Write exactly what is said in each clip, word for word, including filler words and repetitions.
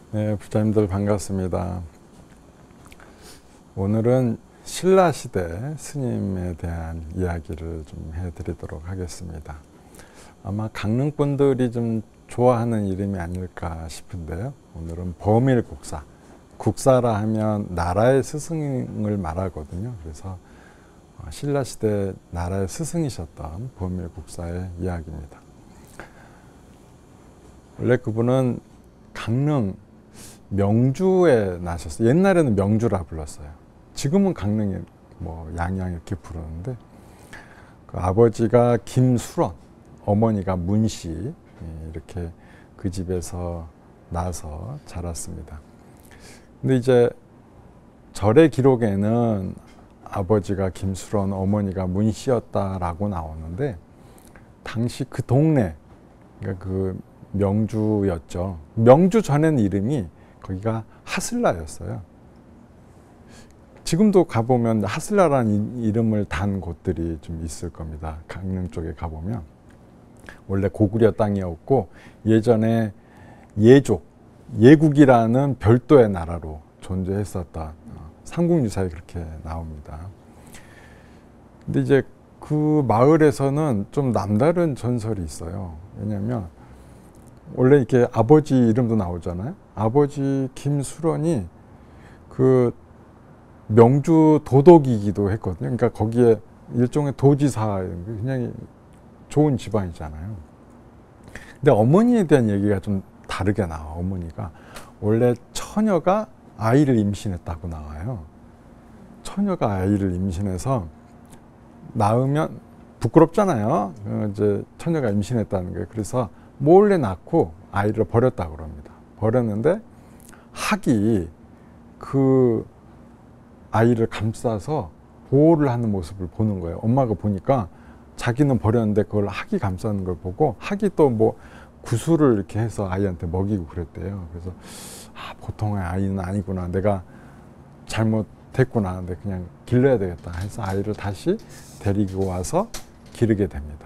네, 부자님들 반갑습니다. 오늘은 신라시대 스님에 대한 이야기를 좀 해드리도록 하겠습니다. 아마 강릉분들이 좀 좋아하는 이름이 아닐까 싶은데요. 오늘은 범일국사. 국사라 하면 나라의 스승을 말하거든요. 그래서 신라시대 나라의 스승이셨던 범일국사의 이야기입니다. 원래 그분은 강릉 명주에 나셨어요. 옛날에는 명주라 불렀어요. 지금은 강릉이 뭐 양양 이렇게 부르는데, 그 아버지가 김수런, 어머니가 문씨, 이렇게 그 집에서 나서 자랐습니다. 근데 이제 절의 기록에는 아버지가 김수런, 어머니가 문씨였다라고 나오는데, 당시 그 동네, 그러니까 그 명주였죠. 명주 전에는 이름이 거기가 하슬라였어요. 지금도 가보면 하슬라라는 이름을 단 곳들이 좀 있을 겁니다. 강릉 쪽에 가보면. 원래 고구려 땅이었고, 예전에 예족, 예국이라는 별도의 나라로 존재했었던 삼국유사에 그렇게 나옵니다. 근데 이제 그 마을에서는 좀 남다른 전설이 있어요. 왜냐하면 원래 이렇게 아버지 이름도 나오잖아요. 아버지 김수런이 그 명주 도독이기도 했거든요. 그러니까 거기에 일종의 도지사, 굉장히 좋은 집안이잖아요. 근데 어머니에 대한 얘기가 좀 다르게 나와. 어머니가 원래 처녀가 아이를 임신했다고 나와요. 처녀가 아이를 임신해서 낳으면 부끄럽잖아요. 이제 처녀가 임신했다는 게. 그래서 몰래 낳고 아이를 버렸다고 그럽니다. 버렸는데 학이 그 아이를 감싸서 보호를 하는 모습을 보는 거예요. 엄마가 보니까 자기는 버렸는데 그걸 학이 감싸는 걸 보고, 학이 또 뭐 구슬을 이렇게 해서 아이한테 먹이고 그랬대요. 그래서 아, 보통의 아이는 아니구나. 내가 잘못했구나. 근데 그냥 길러야 되겠다 해서 아이를 다시 데리고 와서 기르게 됩니다.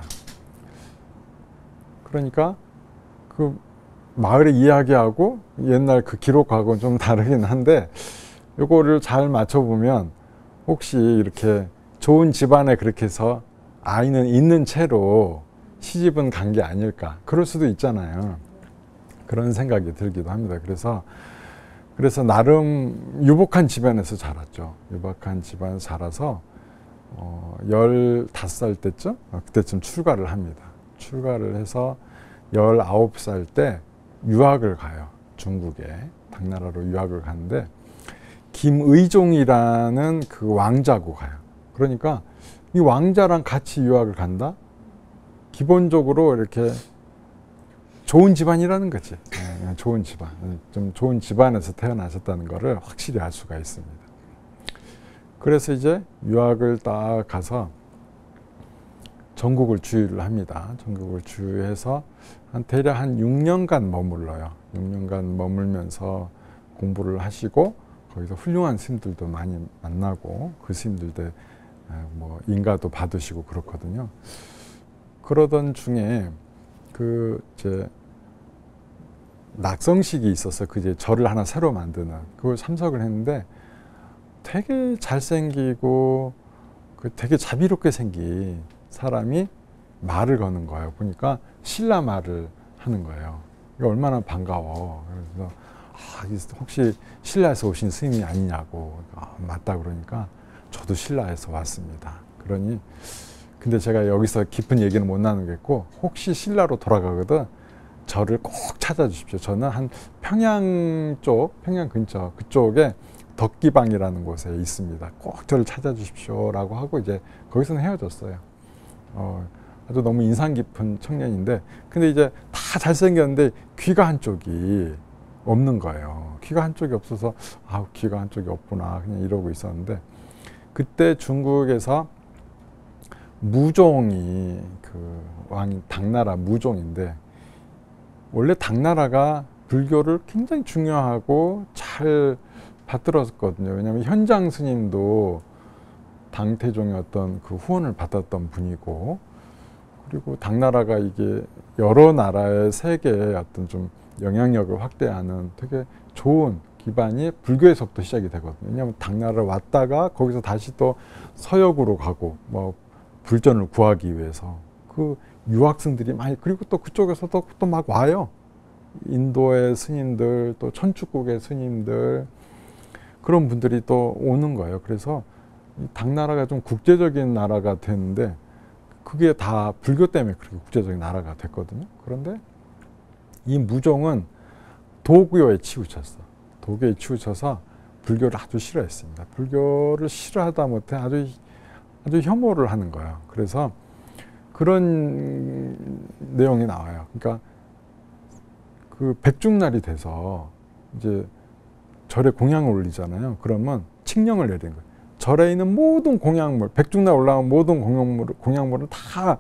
그러니까 그 마을의 이야기하고 옛날 그 기록하고는 좀 다르긴 한데, 요거를 잘 맞춰보면 혹시 이렇게 좋은 집안에 그렇게 해서 아이는 있는 채로 시집은 간 게 아닐까, 그럴 수도 있잖아요. 그런 생각이 들기도 합니다. 그래서 그래서 나름 유복한 집안에서 자랐죠. 유복한 집안에서 자라서 어, 열다섯 살 때쯤? 그때쯤 출가를 합니다. 출가를 해서 열아홉 살 때 유학을 가요. 중국에 당나라로 유학을 가는데, 김의종이라는 그 왕자고 가요. 그러니까 이 왕자랑 같이 유학을 간다? 기본적으로 이렇게 좋은 집안이라는 거지. 네, 좋은 집안. 좀 좋은 집안에서 태어나셨다는 거를 확실히 알 수가 있습니다. 그래서 이제 유학을 딱 가서 전국을 주유를 합니다. 전국을 주유해서 한 대략 한 육 년간 머물러요. 육 년간 머물면서 공부를 하시고, 거기서 훌륭한 스님들도 많이 만나고, 그 스님들도 뭐 인가도 받으시고 그렇거든요. 그러던 중에 그 이제 낙성식이 있어서 그 이제 절을 하나 새로 만드는, 그걸 참석을 했는데 되게 잘생기고 그 되게 자비롭게 생긴 사람이 말을 거는 거예요. 보니까 신라 말을 하는 거예요. 이게 얼마나 반가워. 그래서 아, 혹시 신라에서 오신 스님이 아니냐고. 아, 맞다 그러니까 저도 신라에서 왔습니다. 그러니 근데 제가 여기서 깊은 얘기는 못 나누겠고, 혹시 신라로 돌아가거든 저를 꼭 찾아주십시오. 저는 한 평양 쪽, 평양 근처 그쪽에 덕기방이라는 곳에 있습니다. 꼭 저를 찾아주십시오 라고 하고 이제 거기서는 헤어졌어요. 어, 아주 너무 인상 깊은 청년인데, 근데 이제 다 잘생겼는데 귀가 한쪽이 없는 거예요. 귀가 한쪽이 없어서 아, 귀가 한쪽이 없구나 그냥 이러고 있었는데, 그때 중국에서 무종이 그 왕이 당나라 무종인데, 원래 당나라가 불교를 굉장히 중요하고 잘 받들었거든요. 왜냐하면 현장 스님도 당태종의 어떤 그 후원을 받았던 분이고, 그리고 당나라가 이게 여러 나라의 세계의 어떤 좀 영향력을 확대하는 되게 좋은 기반이 불교에서부터 시작이 되거든요. 왜냐하면 당나라를 왔다가 거기서 다시 또 서역으로 가고 뭐 불전을 구하기 위해서 그 유학생들이 많이, 그리고 또 그쪽에서도 또 막 와요. 인도의 스님들, 또 천축국의 스님들, 그런 분들이 또 오는 거예요. 그래서 당나라가 좀 국제적인 나라가 됐는데 그게 다 불교 때문에 그렇게 국제적인 나라가 됐거든요. 그런데 이 무종은 도교에 치우쳤어. 도교에 치우쳐서 불교를 아주 싫어했습니다. 불교를 싫어하다 못해 아주 아주 혐오를 하는 거예요. 그래서 그런 내용이 나와요. 그러니까 그 백중날이 돼서 이제 절에 공양을 올리잖아요. 그러면 칙령을 내린 거예요. 절에 있는 모든 공양물, 백중날 올라온 모든 공양물, 공양물은 다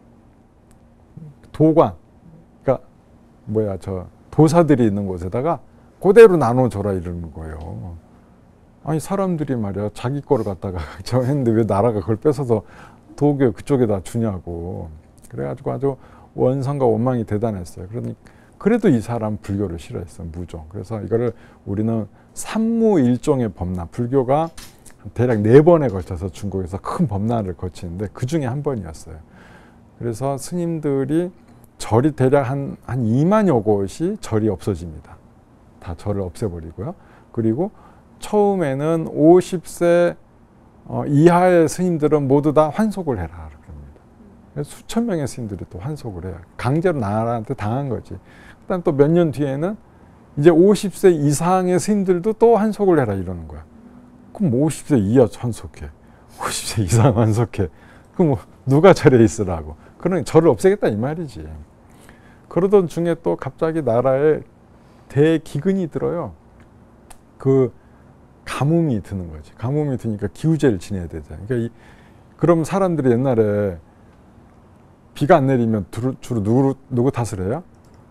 도관, 그러니까 뭐야 저 도사들이 있는 곳에다가 그대로 나눠줘라 이러는 거예요. 아니 사람들이 말이야 자기 거를 갖다가 저 했는데 왜 나라가 그걸 뺏어서 도교 그쪽에다 주냐고. 그래가지고 아주 원성과 원망이 대단했어요. 그러니 그래도 이 사람 불교를 싫어했어, 무종. 그래서 이거를 우리는 삼무일종의 법난, 불교가 대략 네 번에 걸쳐서 중국에서 큰 법난을 거치는데 그 중에 한 번이었어요. 그래서 스님들이 절이 대략 한, 한 이만여 곳이 절이 없어집니다. 다 절을 없애버리고요. 그리고 처음에는 오십 세 어, 이하의 스님들은 모두 다 환속을 해라 그럽니다. 수천 명의 스님들이 또 환속을 해요. 강제로 나라한테 당한 거지. 그다음 또 몇 년 뒤에는 이제 오십 세 이상의 스님들도 또 환속을 해라 이러는 거야. 그럼 뭐 오십 세 이하 환속해, 오십 세 이상 환속해. 그럼 뭐 누가 절에 있으라고. 그러니 절을 없애겠다 이 말이지. 그러던 중에 또 갑자기 나라에 대기근이 들어요. 그 가뭄이 드는 거지. 가뭄이 드니까 기우제를 지내야 되잖아요. 그러니까 이, 그럼 사람들이 옛날에 비가 안 내리면 주로, 주로 누구, 누구 탓을 해요?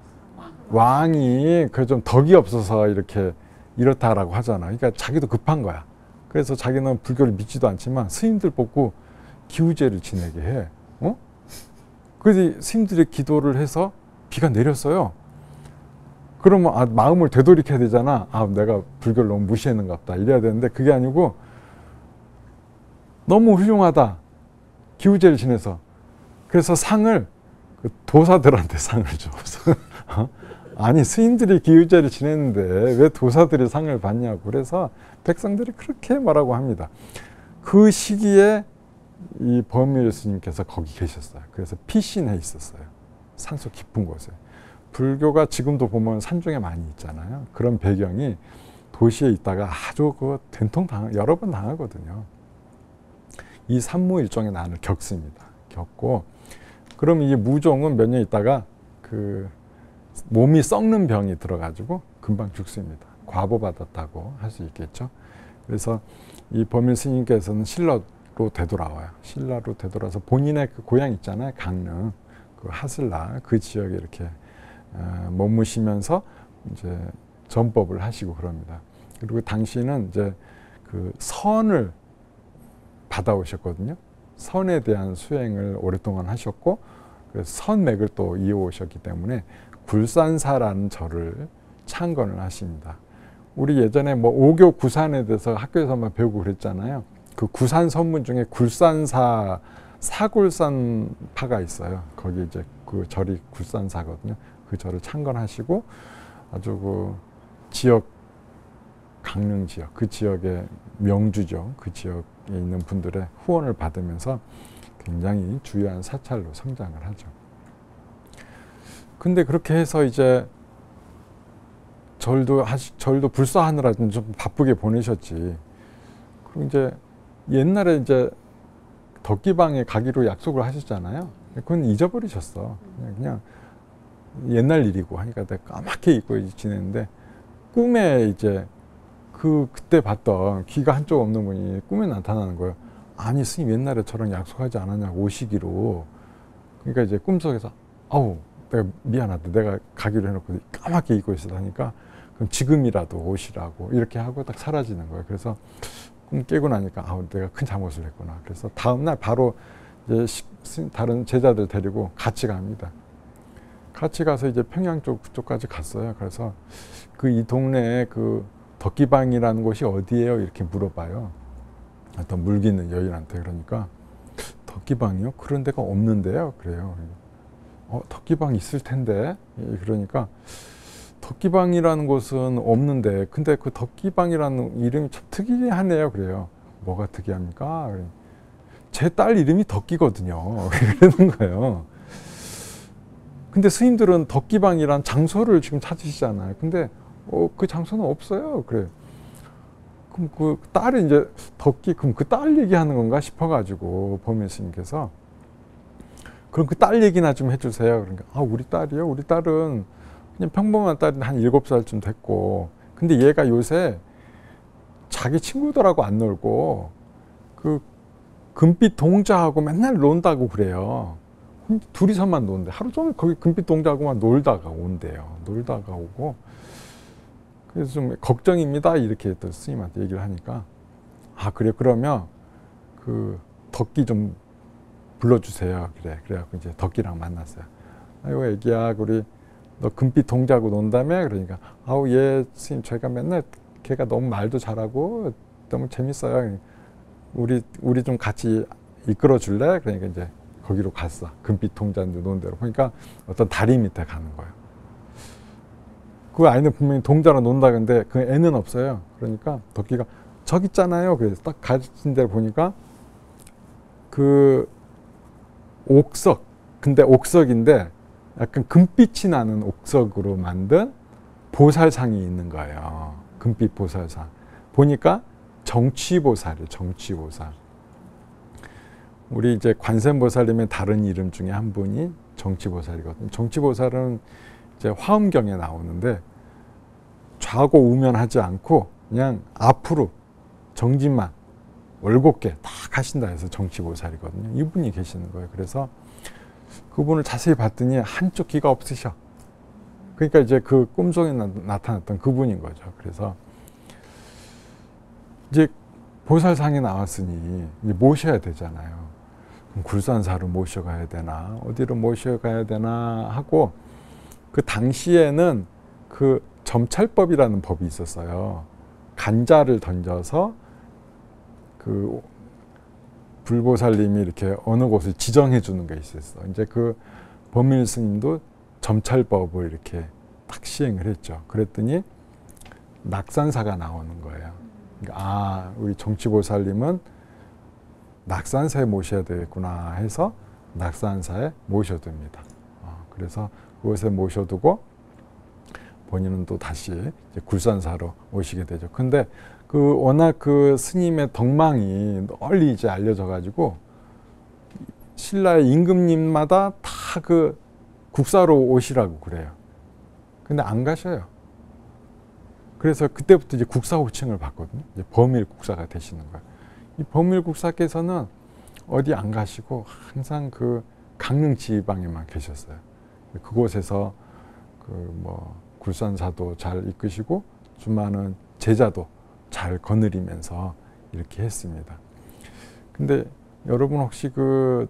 왕이 그 좀 덕이 없어서 이렇게 이렇다라고 하잖아. 그러니까 자기도 급한 거야. 그래서 자기는 불교를 믿지도 않지만 스님들 뽑고 기우제를 지내게 해. 어? 그래서 스님들이 기도를 해서 비가 내렸어요. 그러면 아, 마음을 되돌이켜야 되잖아. 아, 내가 불교를 너무 무시했는가 보다. 이래야 되는데 그게 아니고 너무 훌륭하다. 기우제를 지내서. 그래서 상을 그 도사들한테 상을 줘. 아니 스님들이 기우제를 지냈는데 왜 도사들이 상을 받냐고. 그래서 백성들이 그렇게 말하고 합니다. 그 시기에 이 법밀 스님께서 거기 계셨어요. 그래서 피신해 있었어요. 산속 깊은 곳에. 불교가 지금도 보면 산중에 많이 있잖아요. 그런 배경이 도시에 있다가 아주 그 된통 당 여러 번 당하거든요. 이 삼무일종의 난을 겪습니다. 겪고 그럼 이 무종은 몇 년 있다가 그 몸이 썩는 병이 들어가지고 금방 죽습니다. 과보받았다고 할 수 있겠죠. 그래서 이 법밀 스님께서는 신라로 되돌아와요. 신라로 되돌아서 본인의 그 고향 있잖아요. 강릉, 그 하슬라 그 지역에 이렇게 어, 머무시면서 이제 전법을 하시고 그럽니다. 그리고 당시는 이제 그 선을 받아오셨거든요. 선에 대한 수행을 오랫동안 하셨고, 그래서 선맥을 또 이어오셨기 때문에 굴산사라는 절을 창건을 하십니다. 우리 예전에 뭐 오교 구산에 대해서 학교에서만 배우고 그랬잖아요. 그 구산 선문 중에 굴산사 사굴산파가 있어요. 거기 이제 그 절이 굴산사거든요. 그 절을 창건하시고 아주 그 지역 강릉 지역 그 지역의 명주죠. 그 지역에 있는 분들의 후원을 받으면서 굉장히 주요한 사찰로 성장을 하죠. 근데 그렇게 해서 이제 절도 하시, 절도 불사하느라 좀 바쁘게 보내셨지. 그리고 이제 옛날에 이제 덕기방에 가기로 약속을 하셨잖아요. 그건 잊어버리셨어. 그냥, 그냥 옛날 일이고 하니까 내가 까맣게 잊고 지냈는데 꿈에 이제 그 그때 봤던 귀가 한쪽 없는 분이 꿈에 나타나는 거예요. 아니 스님 옛날에 저랑 약속하지 않았냐고 오시기로. 그러니까 이제 꿈속에서 아우 내가 미안하다. 내가 가기로 해놓고 까맣게 잊고 있어 하니까 그럼 지금이라도 오시라고 이렇게 하고 딱 사라지는 거예요. 그래서 꿈 깨고 나니까 아우 내가 큰 잘못을 했구나. 그래서 다음날 바로 이제 다른 제자들 데리고 같이 갑니다. 같이 가서 이제 평양 쪽 그쪽까지 갔어요. 그래서 그 이 동네에 그 덕기방이라는 곳이 어디예요? 이렇게 물어봐요. 어떤 물기 있는 여인한테. 그러니까 덕기방이요? 그런 데가 없는데요. 그래요. 어, 덕기방 있을 텐데. 그러니까 덕기방이라는 곳은 없는데, 근데 그 덕기방이라는 이름이 참 특이하네요. 그래요. 뭐가 특이합니까? 제 딸 이름이 덕기거든요. 그러는 거예요. 근데 스님들은 덕기방이란 장소를 지금 찾으시잖아요. 근데 어, 그 장소는 없어요. 그래. 그럼 그 딸이 이제 덕기, 그럼 그 딸 얘기하는 건가 싶어가지고 범일 스님께서 그럼 그 딸 얘기나 좀 해주세요. 그러니까 아, 우리 딸이요? 우리 딸은 그냥 평범한 딸이 한 일곱 살쯤 됐고, 근데 얘가 요새 자기 친구들하고 안 놀고 그 금빛 동자하고 맨날 논다고 그래요. 둘이서만 노는데 하루 종일 거기 금빛 동자하고만 놀다가 온대요. 놀다가 오고. 그래서 좀 걱정입니다. 이렇게 또 스님한테 얘기를 하니까 아, 그래, 그러면 그 덕기 좀 불러주세요. 그래. 그래갖고 이제 덕기랑 만났어요. 아이고, 애기야, 우리 너 금빛 동자하고 논다며? 그러니까 아우, 예, 스님, 저희가 맨날 걔가 너무 말도 잘하고 너무 재밌어요. 우리 우리 좀 같이 이끌어 줄래? 그러니까 이제 거기로 갔어. 금빛 동자인데 노는 대로. 그러니까 어떤 다리 밑에 가는 거예요. 그 아이는 분명히 동자로 논다 근데 그 애는 없어요. 그러니까 덕기가 저기 있잖아요. 그래서 딱 가진 데를 보니까 그 옥석, 근데 옥석인데 약간 금빛이 나는 옥석으로 만든 보살상이 있는 거예요. 금빛 보살상. 보니까 정취보살이에요. 정취보살. 우리 이제 관세음보살님의 다른 이름 중에 한 분이 정취보살이거든요. 정취보살은 이제 화엄경에 나오는데 좌고 우면하지 않고 그냥 앞으로 정진만 월곱게 딱 하신다 해서 정취보살이거든요. 이분이 계시는 거예요. 그래서 그분을 자세히 봤더니 한쪽 귀가 없으셔. 그러니까 이제 그 꿈속에 나, 나타났던 그분인 거죠. 그래서 이제 보살상에 나왔으니 이제 모셔야 되잖아요. 그럼 굴산사로 모셔가야 되나 어디로 모셔가야 되나 하고, 그 당시에는 그 점찰법이라는 법이 있었어요. 간자를 던져서 그 불보살님이 이렇게 어느 곳을 지정해 주는 게 있었어. 이제 그 범일 스님도 점찰법을 이렇게 딱 시행을 했죠. 그랬더니 낙산사가 나오는 거예요. 그러니까 아, 우리 정취보살님은 낙산사에 모셔야 되겠구나 해서 낙산사에 모셔둡니다. 어, 그래서 그곳에 모셔두고 본인은 또 다시 이제 굴산사로 오시게 되죠. 근데 그 워낙 그 스님의 덕망이 널리 이제 알려져 가지고 신라의 임금님마다 다 그 국사로 오시라고 그래요. 근데 안 가셔요. 그래서 그때부터 이제 국사 호칭을 받거든요. 이제 범일 국사가 되시는 거예요. 이 범일 국사께서는 어디 안 가시고 항상 그 강릉 지방에만 계셨어요. 그곳에서 그 뭐 굴산사도 잘 이끄시고 수많은 제자도 잘 거느리면서 이렇게 했습니다. 근데 여러분 혹시 그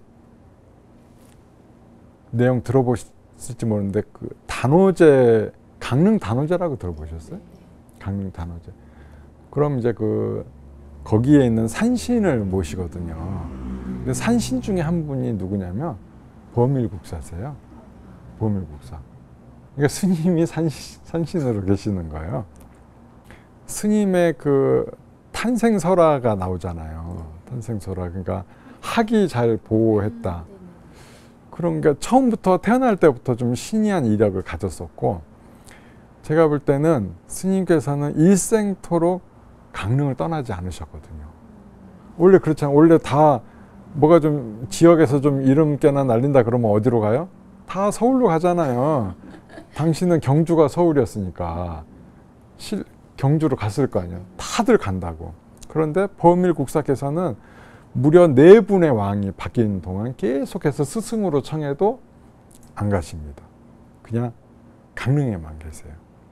내용 들어보실지 모르는데 그 단오제, 강릉 단오제라고 들어보셨어요? 강릉 단오제. 그럼 이제 그 거기에 있는 산신을 모시거든요. 근데 산신 중에 한 분이 누구냐면 범일국사세요. 범일국사. 그러니까 스님이 산신, 산신으로 계시는 거예요. 스님의 그 탄생설화가 나오잖아요. 탄생설화. 그러니까 학이 잘 보호했다. 그러니까 처음부터 태어날 때부터 좀 신이한 이력을 가졌었고, 제가 볼 때는 스님께서는 일생토록 강릉을 떠나지 않으셨거든요. 원래 그렇잖아요. 원래 다 뭐가 좀 지역에서 좀 이름깨나 날린다 그러면 어디로 가요? 다 서울로 가잖아요. 당신은 경주가 서울이었으니까 실, 경주로 갔을 거 아니에요. 다들 간다고. 그런데 범일국사께서는 무려 네 분의 왕이 바뀐 동안 계속해서 스승으로 청해도 안 가십니다. 그냥 강릉에만 계세요.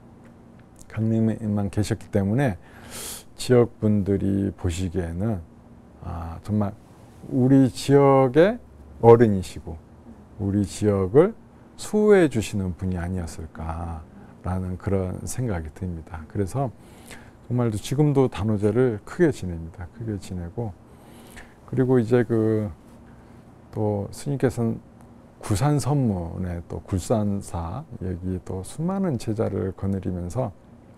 강릉에만 계셨기 때문에 지역 분들이 보시기에는 아, 정말 우리 지역의 어른이시고 우리 지역을 수호해 주시는 분이 아니었을까라는 그런 생각이 듭니다. 그래서 정말 지금도 단오제를 크게 지냅니다. 크게 지내고, 그리고 이제 그 또 스님께서는 구산선문에 또 굴산사 여기 또 수많은 제자를 거느리면서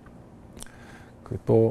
그 또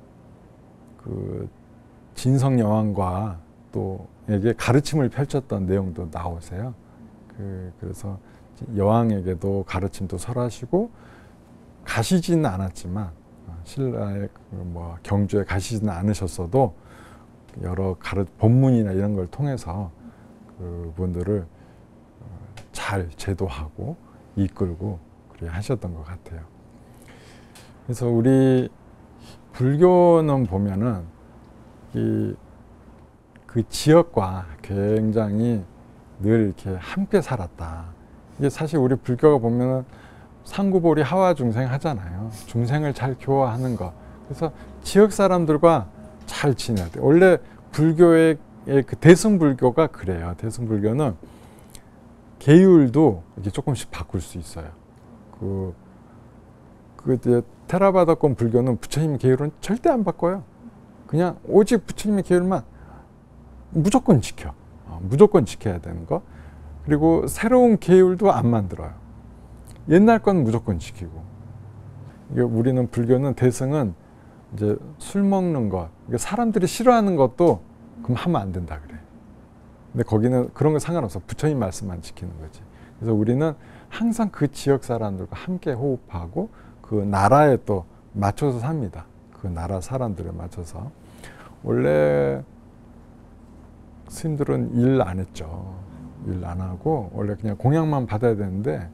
그 진성여왕과 또 에게 가르침을 펼쳤던 내용도 나오세요. 그 그래서 여왕에게도 가르침도 설하시고 가시지는 않았지만 신라의 그 뭐 경주에 가시지는 않으셨어도 여러 가르 법문이나 이런 걸 통해서 그분들을 잘 제도하고 이끌고 그래 하셨던 것 같아요. 그래서 우리 불교는 보면은 이 그 지역과 굉장히 늘 이렇게 함께 살았다. 이게 사실 우리 불교가 보면은 상구보리 하와 중생 하잖아요. 중생을 잘 교화하는 것. 그래서 지역 사람들과 잘 지내야 돼. 원래 불교의 그 대승불교가 그래요. 대승불교는 계율도 이렇게 조금씩 바꿀 수 있어요. 그, 그 이제 테라바다권 불교는 부처님 계율은 절대 안 바꿔요. 그냥 오직 부처님의 계율만 무조건 지켜. 어, 무조건 지켜야 되는 거. 그리고 새로운 계율도 안 만들어요. 옛날 건 무조건 지키고. 이게 우리는 불교는 대승은 이제 술 먹는 것, 사람들이 싫어하는 것도 그럼 하면 안 된다 그래. 근데 거기는 그런 거 상관없어. 부처님 말씀만 지키는 거지. 그래서 우리는 항상 그 지역 사람들과 함께 호흡하고 그 나라에 또 맞춰서 삽니다. 그 나라 사람들에 맞춰서. 원래 스님들은 일 안 했죠. 일 안 하고 원래 그냥 공양만 받아야 되는데,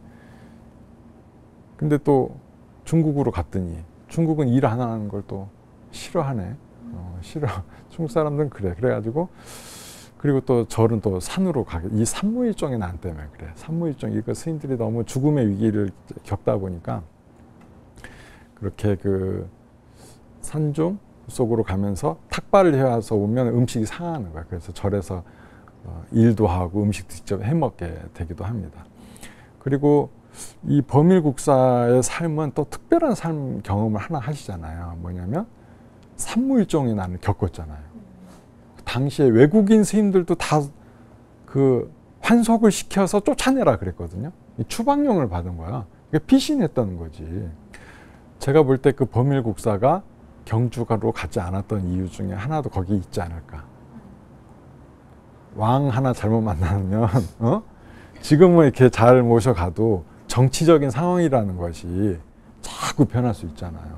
근데 또 중국으로 갔더니 중국은 일 안 하는 걸 또 싫어하네. 어, 싫어. 중국 사람들은 그래. 그래가지고 그리고 또 절은 또 산으로 가게. 이 산무일종이 난 때문에 그래. 산무일종 이거 스님들이 너무 죽음의 위기를 겪다 보니까 그렇게 그 산중 속으로 가면서 탁발을 해와서 오면 음식이 상하는 거야. 그래서 절에서 어, 일도 하고 음식도 직접 해먹게 되기도 합니다. 그리고 이 범일국사의 삶은 또 특별한 삶 경험을 하나 하시잖아요. 뭐냐면 산무일종이 나는 겪었잖아요. 당시에 외국인 스님들도 다 그 환속을 시켜서 쫓아내라 그랬거든요. 추방령을 받은 거야. 피신했다는 거지. 제가 볼 때 그 범일국사가 경주가로 가지 않았던 이유 중에 하나도 거기 있지 않을까. 왕 하나 잘못 만나면 어? 지금은 이렇게 잘 모셔가도 정치적인 상황이라는 것이 자꾸 변할 수 있잖아요.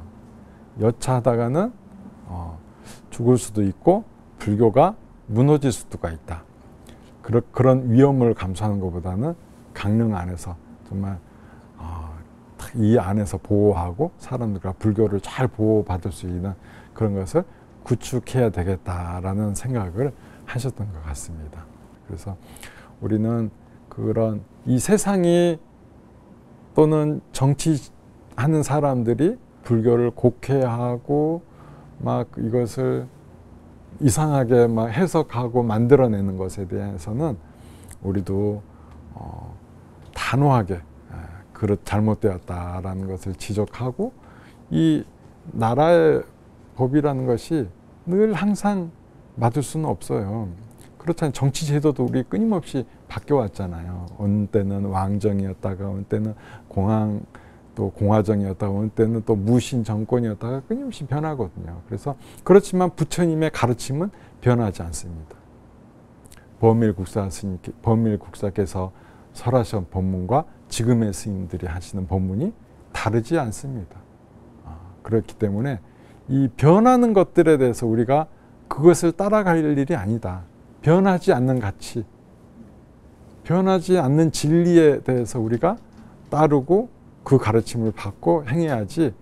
여차하다가는 어, 죽을 수도 있고 불교가 무너질 수도 있다. 그러, 그런 위험을 감수하는 것보다는 강릉 안에서 정말 어, 이 안에서 보호하고 사람들과 불교를 잘 보호받을 수 있는 그런 것을 구축해야 되겠다라는 생각을 하셨던 것 같습니다. 그래서 우리는 그런 이 세상이 또는 정치하는 사람들이 불교를 곡해하고 막 이것을 이상하게 막 해석하고 만들어내는 것에 대해서는 우리도 어, 단호하게 그릇 잘못되었다라는 것을 지적하고, 이 나라의 법이라는 것이 늘 항상 맞을 수는 없어요. 그렇잖아요. 정치 제도도 우리 끊임없이 바뀌어왔잖아요. 어느 때는 왕정이었다가 어느 때는 공황 또 공화정이었다가 어느 때는 또 무신 정권이었다가 끊임없이 변하거든요. 그래서 그렇지만 부처님의 가르침은 변하지 않습니다. 범일국사 스님, 범일국사께서 설하신 법문과 지금의 스님들이 하시는 법문이 다르지 않습니다. 아, 그렇기 때문에 이 변하는 것들에 대해서 우리가 그것을 따라갈 일이 아니다. 변하지 않는 가치, 변하지 않는 진리에 대해서 우리가 따르고 그 가르침을 받고 행해야지,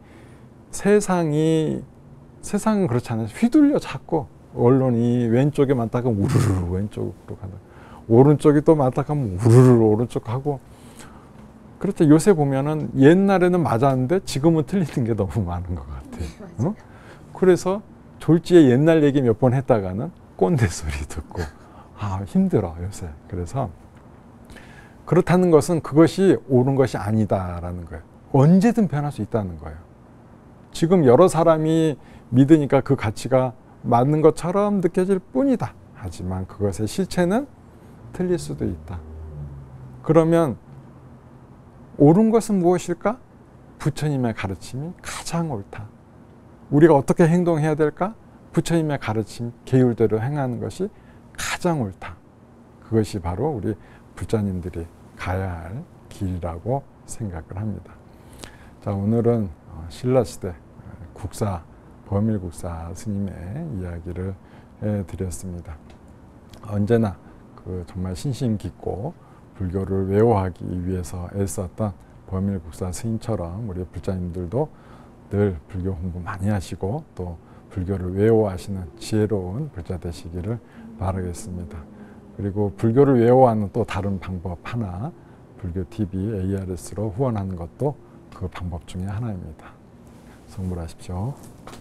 세상이, 세상은 그렇잖아요. 휘둘려 자꾸. 언론이 왼쪽에 많다가 우르르 왼쪽으로 가다. 오른쪽이 또 많다가 우르르 오른쪽 하고. 그렇죠. 요새 보면은 옛날에는 맞았는데 지금은 틀리는 게 너무 많은 것 같아요. 어? 그래서 졸지에 옛날 얘기 몇 번 했다가는 꼰대 소리 듣고 아 힘들어 요새. 그래서 그렇다는 것은 그것이 옳은 것이 아니다라는 거예요. 언제든 변할 수 있다는 거예요. 지금 여러 사람이 믿으니까 그 가치가 맞는 것처럼 느껴질 뿐이다. 하지만 그것의 실체는 틀릴 수도 있다. 그러면 옳은 것은 무엇일까? 부처님의 가르침이 가장 옳다. 우리가 어떻게 행동해야 될까? 부처님의 가르침, 계율대로 행하는 것이 가장 옳다. 그것이 바로 우리 불자님들이 가야 할 길이라고 생각을 합니다. 자, 오늘은 신라시대 국사, 범일국사 스님의 이야기를 해드렸습니다. 언제나 그 정말 신심 깊고 불교를 외워하기 위해서 애썼던 범일국사 스님처럼 우리 불자님들도 늘 불교 공부 많이 하시고 또 불교를 외워하시는 지혜로운 불자 되시기를 바라겠습니다. 그리고 불교를 외워하는 또 다른 방법 하나, 불교티비 에이아르에스로 후원하는 것도 그 방법 중에 하나입니다. 성불하십시오.